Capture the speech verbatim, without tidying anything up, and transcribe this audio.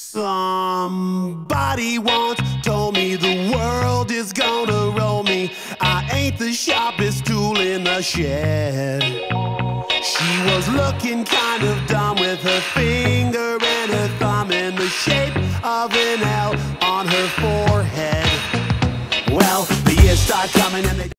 Somebody once told me the world is gonna roll me. I ain't the sharpest tool in the shed. She was looking kind of dumb with her finger and her thumb in the shape of an L on her forehead. Well, the years start coming and they